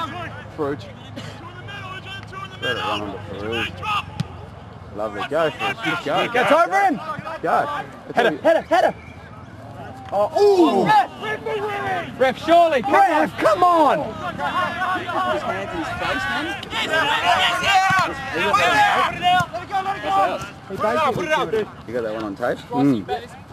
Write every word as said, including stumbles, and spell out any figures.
Farrugia. Let it run onto Farrugia. Lovely. Go, Farrugia. Go. Gets over him. Go. Header, header, header. Oh, ooh. Ref, surely. Ref, come on. His hands in his face, man. Let it go, let it go. You got that one on tape? Mm.